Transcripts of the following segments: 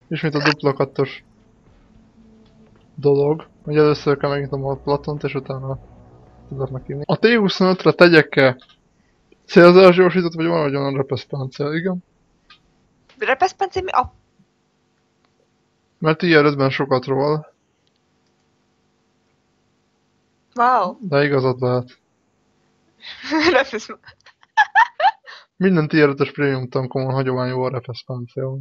Ismét a dupla kattos dolog, hogy először kell megnyitom a Platont, és utána tudok neki. A T-25-re tegyek-e célzás gyorsított, vagy valahogy olyan repeszpáncél, igen? Repeszpencé mi a... Mert ilyen 5-ben sokat róla, Wow. de igazad lehet. Repesz... Minden tier 5-ös prémium tankomon hagyomány jó a repeszpáncél.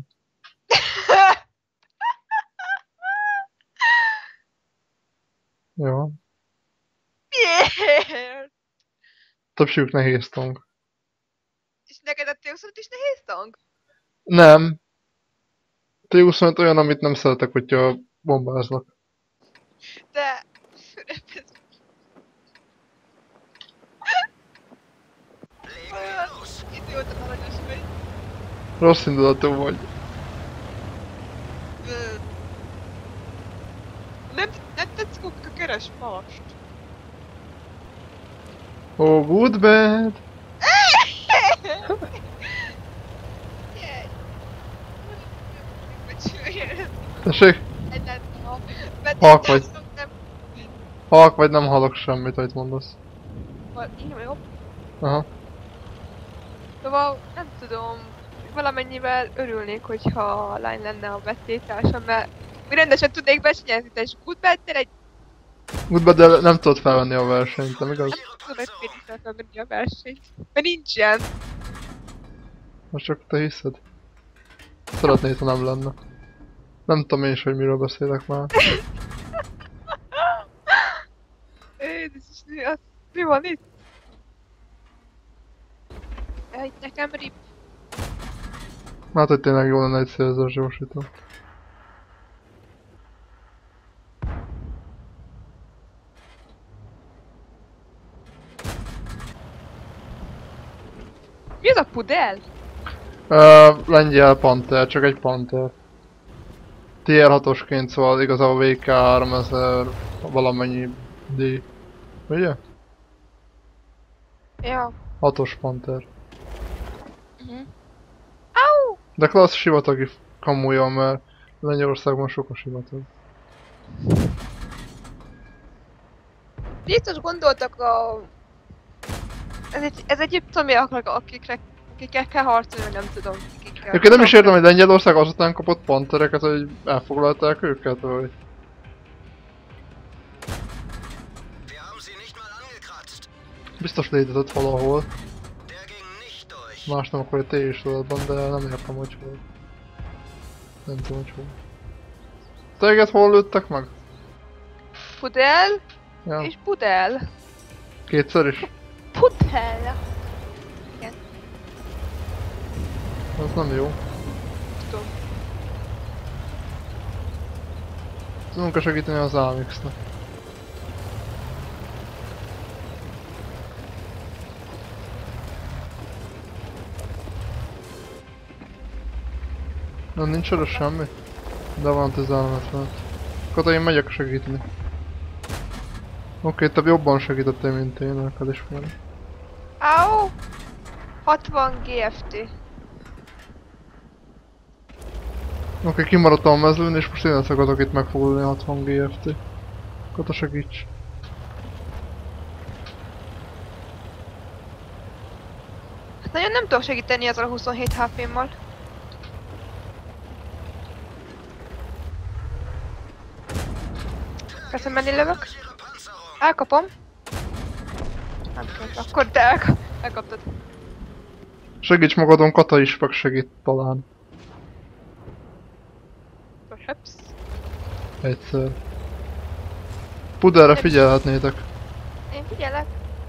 Jó. Miért? Többségük nehéz tank. És neked a T25 is nehéz tank? Nem. T-25 olyan, amit nem szeretek, hogyha bombáznak. De... Repesz... Olyan idióta aranyos vagy. Rossz indulatú vagy. Nem tetszik a keres past. Oh, good bad. Tessék? Halk vagy. Halk vagy, nem hallok semmit, amit mondasz. Igen, jobb. Aha. Szóval nem tudom, valamennyivel örülnék, hogyha lány lenne a vetétársam, mert mi rendesen tudnék versenyezni, és Goodbad-tel egy... Good bad, de nem tudod felvenni a versenyt, nem igaz? Nem tudom egy pénzzel felvenni a versenyt, mert nincsen. Most csak te hiszed? Szeretnéd, ha nem lenne. Nem tudom én is, hogy miről beszélek már. Jézus, mi van itt? Egy nekem rip. Hát, hogy tényleg jó lenne egy szélzős gyorsító. Mi az a pudel? Lengyel Panther, csak egy Panther. Tier 6-osként, szóval igazából VK 3000 valamennyi D. Ugye? Ja. 6-os Panther. Au! De klassz sivatagi kamuja, mert Lengyelországban sok a sivatag. Biztos gondoltak a... Ez egyiptomiaknak, akikkel kell harcolni, vagy nem tudom, kikkel. Egyébként nem is értem, hogy Lengyelország azután kapott pantereket, hogy elfoglalták őket, vagy... Biztos létezett valahol. Más nem akkor, hogy te is adatban, de nem értem, hogy hol. Nem tudom, hogy hol. Téged hol lőttek meg? Pudel Ja. és pudel. Kétszer is? Pudel. Igen, Az nem jó. tudom. Tudunk segíteni az AMX-nek. Nem, nincs arra semmi? De van 15 mert. Akkor én megyek segíteni. Oké, te jobban segítettél, mint én, el kell ismerni. Au! 60 GFT. Oké, kimaradtam a mezőn, és most én leszek az, akit meg fog ölni 60 GFT. Kata segíts. Nagyon nem tudok segíteni ezzel a 27 HP-mmal. Köszönöm, menni lövök. Elkapom. Nem kell, akkor te elkaptad. Segíts magadon, Kata is meg segít talán. Perhaps. Egyszer. Puderre figyelhetnétek. Én figyelek.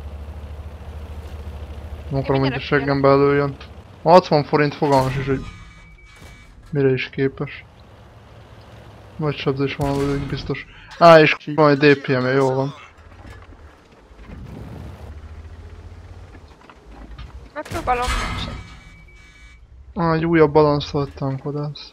Nem akarom, hogy a mindenre seggembe előjön. 60 forint fogalmas is, hogy mire is képes. Nagy sebzés van előtt biztos. Á, és majd DPM-je, jó van. Megpróbálom, sem. Egy újabb balanszolt tankodász.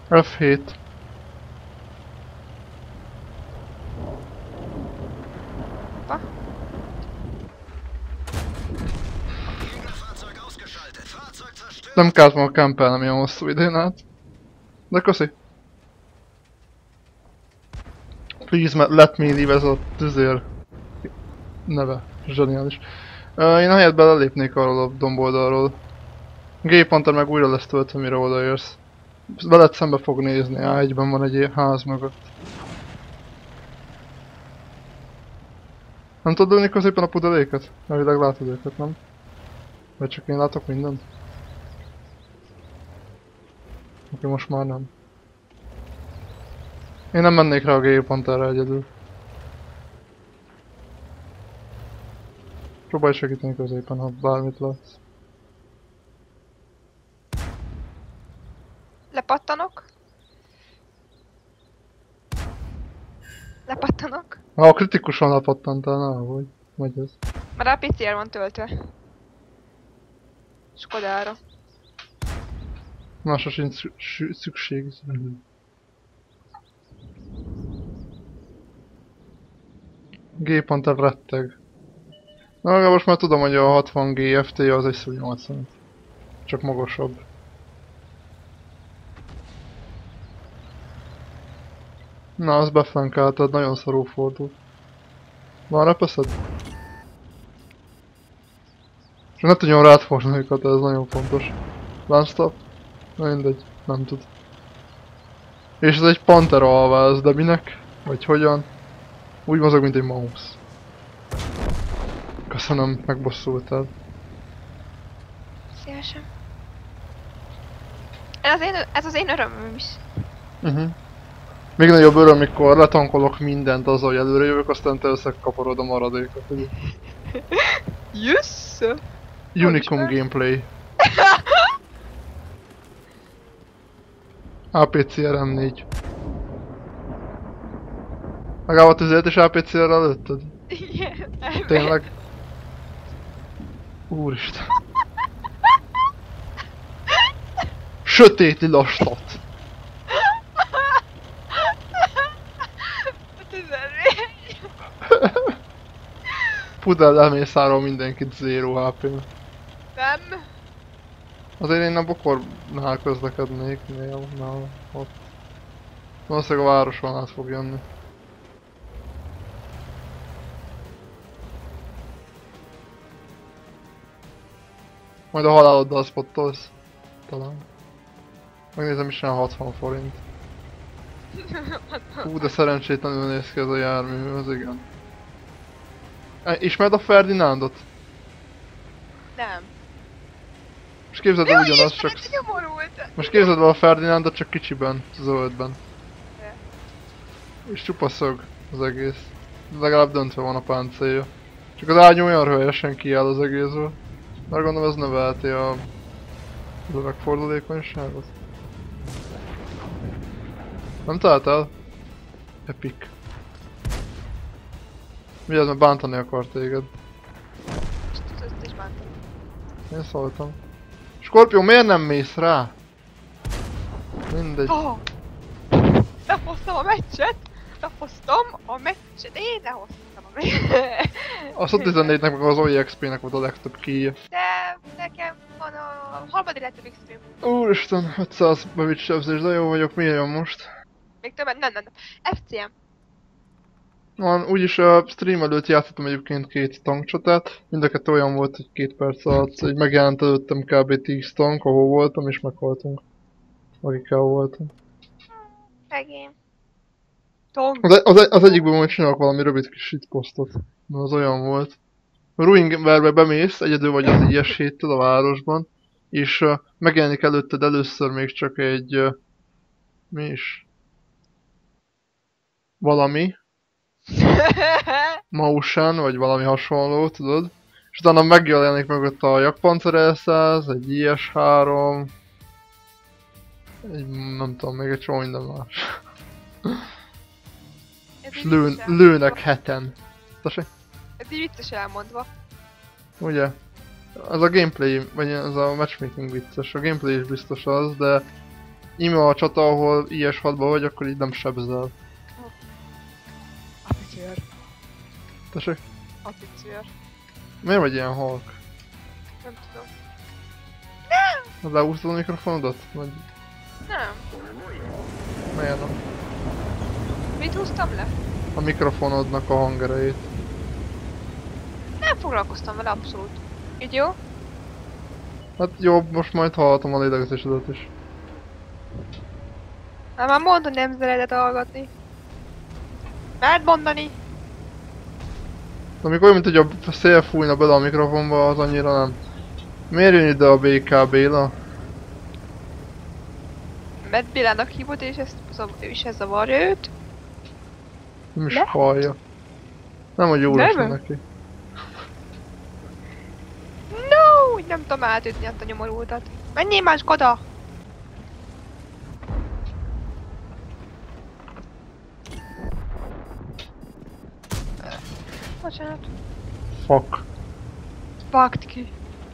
F7. Hoppa. Nem kellett volna kempelnem ilyen hosszú időn át. De köszi. Please let me leave, ez a tüzér neve. Zseniális. Én helyett belelépnék arról a domboldalról. G-Panther meg újra lesz töltve, mire odaérsz. Veled szembe fog nézni, A1-ben van egy ház mögött. Nem tudod ülni középen a pudeléket? Elvileg látod őket, nem? Vagy csak én látok mindent? Oké, most már nem. Én nem mennék rá a G-Pantherre egyedül. Próbálj segíteni középen, ha bármit látsz. Lepattanok. Lepattanok. Ha kritikusan lepattantál, na, hogy megy ez. Már a PCR van töltve. Skodára. Másra sincs szükség. G-Panther retteg. Na, most már tudom, hogy a 60 GFT az egy szó 80. Csak magasabb. Na, az beflankáltad, nagyon szarul fordult. Van repeszed? És ne tudjon rád fordulni őket, ez nagyon fontos. Lánztap? Na mindegy, nem tud. És ez egy Panther alváz, de minek? Vagy hogyan? Úgy mozog, mint egy mouse. Köszönöm, megbosszultál. Szívesen. Ez az én örömöm is. Még nagyobb öröm, mikor letankolok mindent azzal, hogy előre jövök, aztán te összekaparod a maradékot. Yes! Unicum gameplay. APCR M4. Legalább a tüzet is APCR-rel lőtted? Igen. Tényleg? Úristen. Sötét lila stat. Pudel elmészárol mindenkit 0 HP-n. Nem. Azért én a bokornál közlekednék, nála ott. Valószínűleg a városon át fog jönni. Majd a haláloddal spottolsz. Talán. Megnézem is, 60 forint. Hú, de szerencsétlenül néz ki ez a jármű, az igen. Ismered a Ferdinándot? Nem. Most képzeld el ugyanaz, csak... Most képzeld el a Ferdinándot, csak kicsiben, zöldben. És csupa szög az egész. Legalább döntve van a páncélja. Csak az ágyú olyan röhelyesen kiáll az egészből. Mert gondolom ez növelti a lövegfordulékonyságot. Nem találtál? Epic. Vigyázz, mert bántani akar téged. Ezt is bántam. Én szóltam. Skorpió, miért nem mész rá? Mindegy. Oh. Lehoztam a meccset! Lehoztam a meccset! Én lehoztam a meccset! A 14-nek meg az OEXP-nek volt a legtöbb kíja. De nekem van a harmadik legtöbb XP. Úristen, 500 bevitsebzés, de jó vagyok, miért jön most? Még többen, nem. FCM. Van, úgyis a stream előtt játszottam egyébként 2 tankcsatát, mind a kettő olyan volt, hogy 2 perc alatt, hogy megjelent előttem kb 10 tank, ahol voltam, és meghaltunk. Akikkel voltam. Szegény. Tank. Az egyikben majd csinálok valami rövid kis shitpostot. Na, az olyan volt. Ruinverbe bemész, egyedül vagy az ilyes héttel a városban, és megjelenik előtted először még csak egy... mi is? Valami. Motion, vagy valami hasonló, tudod? És utána megjelenik mögött a Jagdpanzer L100, egy IS-3... egy, nem tudom, még egy csomó minden más. És lőnek heten. Tessék? Ez így vicces elmondva. Ugye? Ez a gameplay, vagy ez a matchmaking vicces. A gameplay is biztos az, de íme a csata, ahol IS-6-ban vagy, akkor így nem sebzel. Apicőr. Tessék? Apicőr. Miért vagy ilyen halk? Nem tudom. Leúsztad a mikrofonodat? Vagy Nem. miért nem? Mit húztam le? A mikrofonodnak a hangerejét. Nem foglalkoztam vele abszolút. Így jó? Hát jobb, most majd hallhatom a lélegzésedet is. Hát már mondod, nem szereted hallgatni. Mert mondani? Amikor olyan, mint hogy a szél fújna bele a mikrofonba, az annyira nem. Miért jön ide a BK Béla? Mert Bélának hívott és ez zavarja őt. Nem is De? hallja. Nem, hogy jó Nem? lesz neki. No, úgy nem tudom átütni azt a nyomorultat. Menjél más oda! Bocsánat. Fuck. Vágd ki.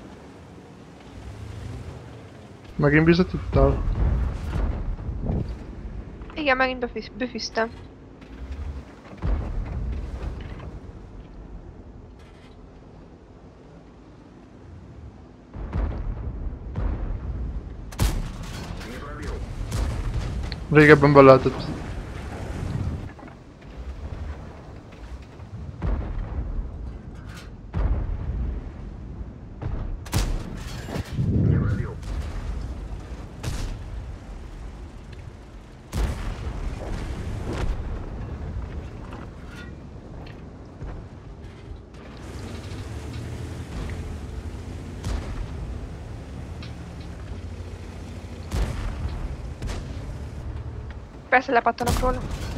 Megint bizetítál? Igen, megint büfiztem. Régebben be lehetett. Persze lepattanok róla.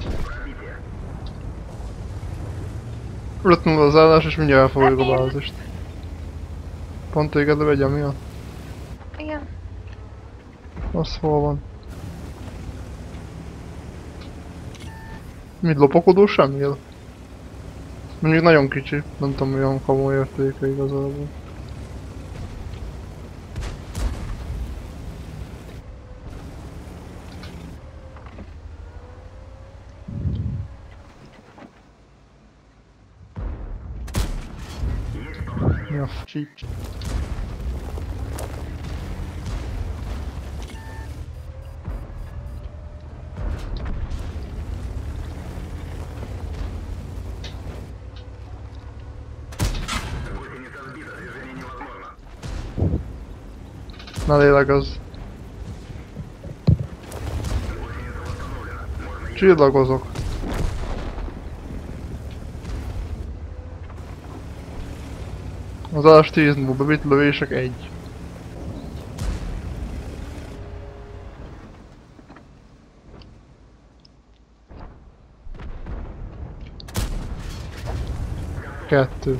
Rötnul az állás és mindjárt elfogjuk a bázist. Pont téged vegye miatt? Igen. Az hol van? Mit lopakodó semmivel? Mondjuk nagyon kicsi, nem tudom olyan komoly értéke igazából. Mi a csíp? Na lélegezz. Csillagozok. Az állás 10 múlva bevitt lövések 1. Kettő.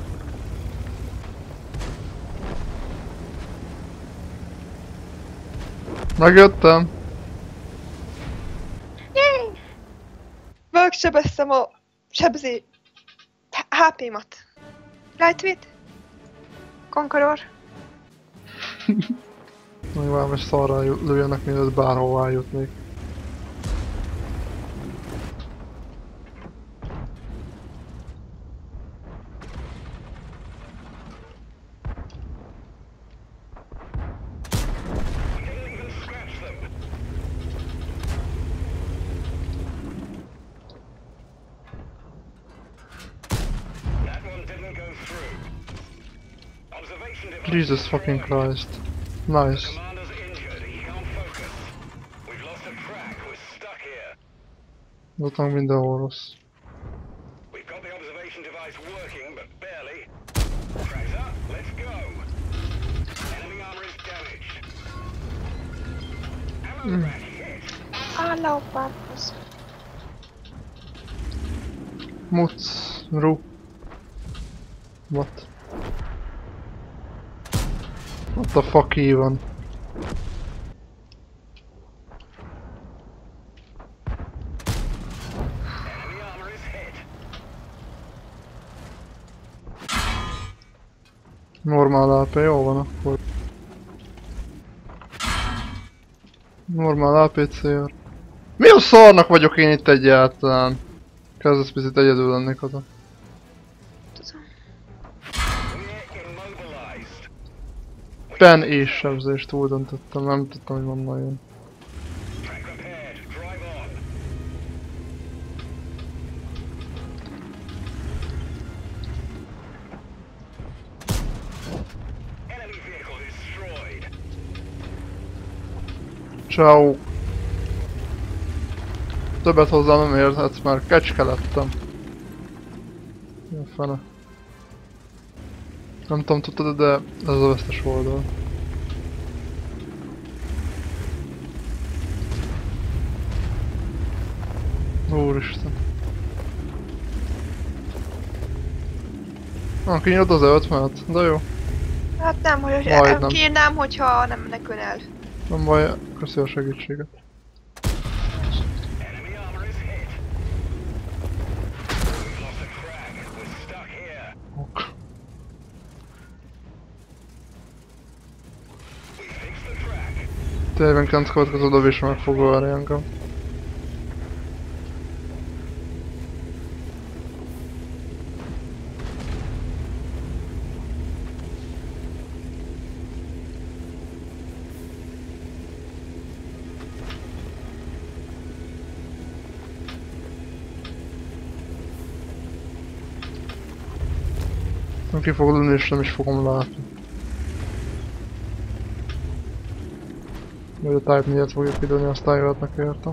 Megjöttem. Yay! Megsebeztem a HP-mat. Lightweight? Conqueror? Még valami szarra lőjenek, mielőtt bárhová jutnék. Jesus fucking Christ. Nice. Voltam mindenhol rossz. Álló párhoz. Muc. Ru. What? What the fuck even? Normál AP, jó van akkor. Normál APCR. Mi a szarnak vagyok én itt egyáltalán? Kezdesz picit egyedül lennék oda. Tudom. Pen és sebzést úgy döntöttem, nem tudtam, hogy van jön. Ciao. Többet hozzá nem érhetsz, már kecske lettem. Mi a fene? Nem tudom, tudtad, de ez a vesztes oldal. Úristen. Kinyírod az ötmet? De jó. Hát nem, hogy Majdnem. kiírnám, hogyha nem menekül el. Nem baj, köszi a segítséget. Ok. Tényleg kent következő dobésra meg fog ölni engem. Ki fog lőni és nem is fogom látni. Vagy a Type 4-et fogja kidőni, aztán jöhetnek értem.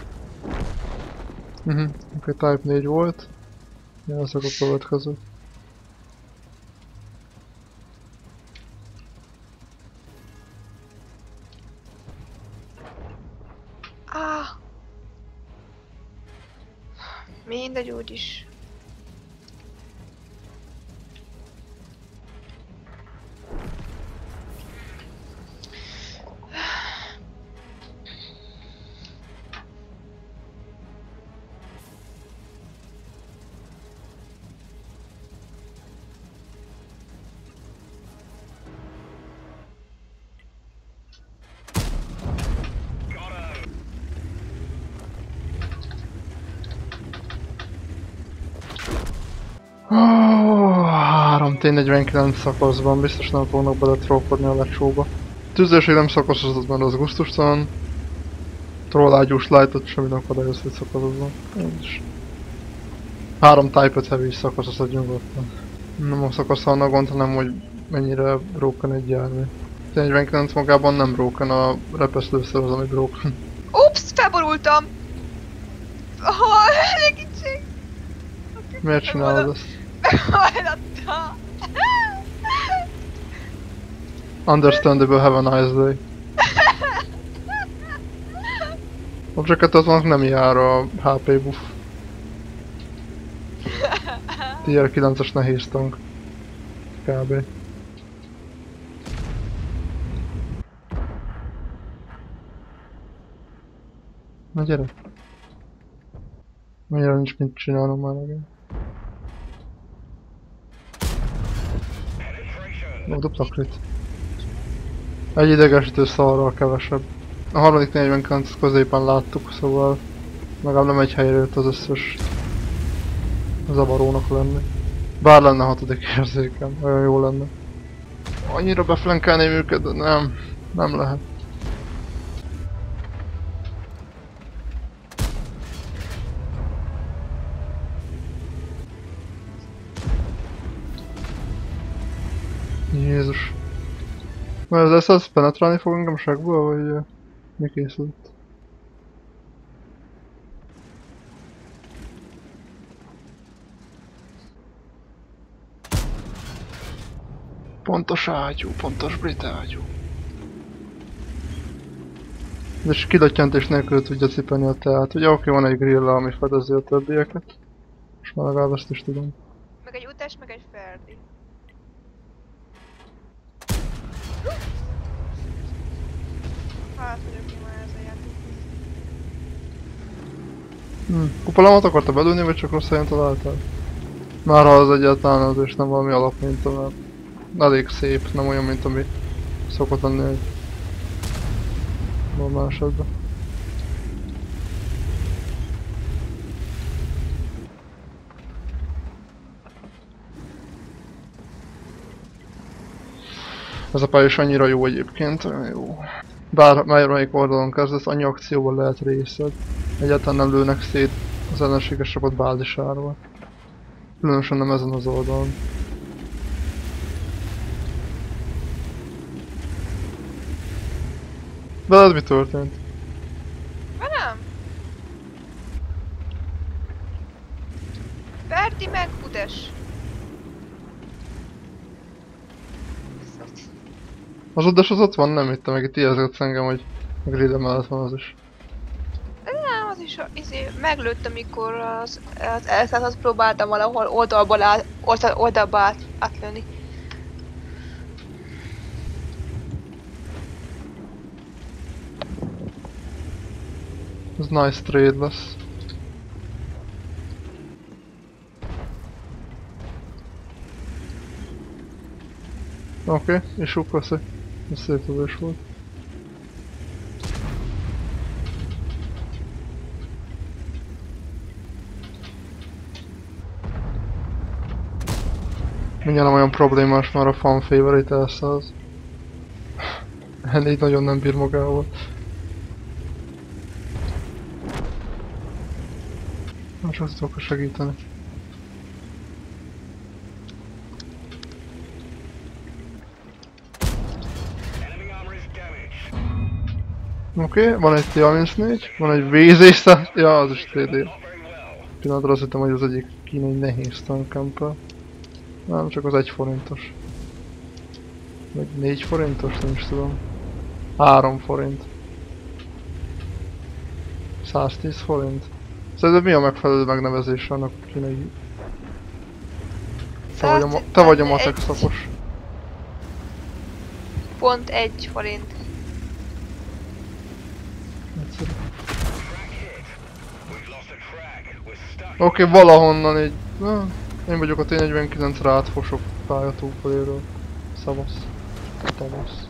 Oké, Type 4 volt. Jelzek a következő. Mindegy úgyis. Oh, 3 T49 szakaszban biztos nem fognak bele trollkodni a lecsóba. Tűzőség nem szakaszosod, mert az gusztustalan. Trollágyús lightot semmi nem akadályoz, hogy szakaszozom. 3 Type 5 heavy is szakaszozod nyugodtan. Nem a szakasz annak gond, hanem hogy mennyire broken egy jármű. T49 magában nem broken, a repeszlőszer az, ami broken. Ups, felborultam! Segítség! Miért csinálod ezt? Meghajlottam! Understandable, have a nice day. Object azonnak nem jár a HP buff. Tier 9-es nehéz tank. Kb. Na gyere! Mennyire nincs mit csinálnom már megint. Ó, dobtak crit. Egy idegesítő szarral kevesebb. A harmadik 49 középen láttuk, szóval legalább nem egy helyre jött az összes zavarónak lenni. Bár lenne hatodik érzékem, olyan jó lenne. Annyira beflankelném őket, de nem lehet. Jézus. Mert az SS penetrálni fog engem segből, vagy mi készült? Pontos ágyú, pontos brit ágyú. És kilöttyentés nélkül tudja cipelni a teát. Ugye oké, van egy grill, ami fedezi a többieket. És már legalább ezt is tudom. Meg egy utás, meg egy Ferdi. Hát vagyok ki már ez a játék. Kupalámat akarta belülni, vagy csak rossz helyen találtál? Már ha az egyáltalán az és nem valami alapminta, mert elég szép, nem olyan, mint ami szokott lenni egy normál esetben. Ez a pálya is annyira jó egyébként, olyan jó. Bármelyik oldalon kezdesz, annyi akcióval lehet részed. Egyáltalán nem lőnek szét az ellenséges csapat bázisárval. Különösen nem ezen az oldalon. Veled mi történt? Velem? Ferdi meg Udes. Az Udes az ott van, nem itt, meg itt ijeszgetsz engem, hogy a gride mellett van az is. Nem, az is meglőtt, amikor az elszálltat próbáltam valahol oldalba átlőni. Ez nice trade lesz. Oké, és úgy köszi. Ez szép ülés volt. Mindjárt nem olyan problémás már a fan favorite elszállsz. Ennél nagyon nem bír magával. Most azt tudok segíteni. Oké, van egy T-34, van egy VZ-100, ja az is TD. Pillanatra azt hittem, hogy az egyik kínai nehéz tankempel. Nem, csak az 1 forintos. Vagy 4 forintos, nem is tudom. 3 forint. 110 forint. Szerinted mi a megfelelő megnevezés annak a kínai? Te vagy a matek szakos. Pont 1 forint. Oké, valahonnan így... Én vagyok a T-49-re átfosok pályatúlföléről. Szavasz. Tavasz.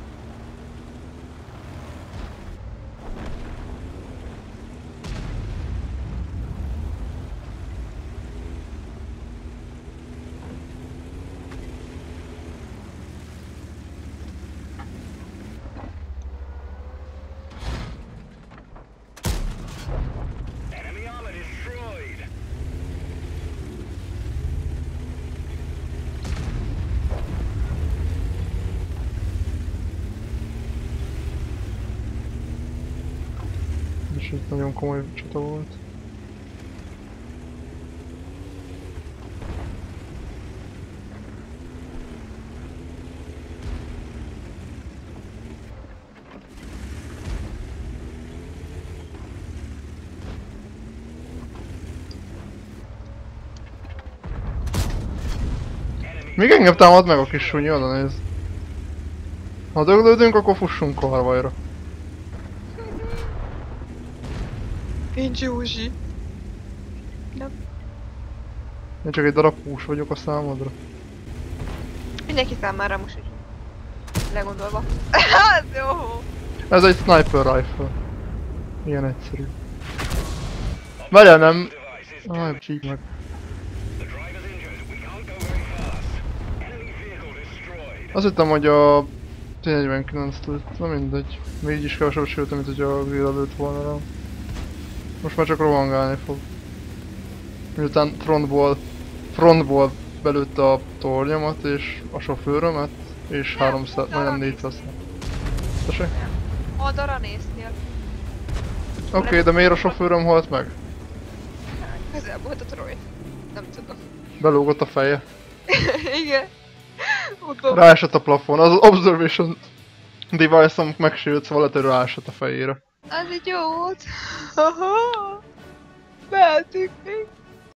És itt nagyon komoly csata volt. Még engem támad meg a kis súnyi, oda nézd. Ha döglődünk, akkor fussunk karvajra. Nincs Józsi. Nem. Én csak egy darab hús vagyok a számodra. Mindenki számára most úgy legondolva. Hát jó! Ez egy sniper rifle. Ilyen egyszerű. Várjál, nem... Aj, csík meg. Azt hittem, hogy a T-49 lőtt, na mindegy. Még is kevesebb sőt, mint hogy a Grilla lőtt volna rá. Most már csak rohangálni fog. Miután frontból belőtte a tornyomat és a sofőrömet, és 300, majdnem 400. Tessék? Oldalra néztél. Oké, de miért a sofőröm halt meg? Közel volt a Troy. Nem tudom. Belógott a feje. Igen. Utóbb. Ráesett a plafon. Az observation device-om megsérült, szóval lehet, hogy ráesett a fejére. Az így jó volt. Haha. Mehetünk még.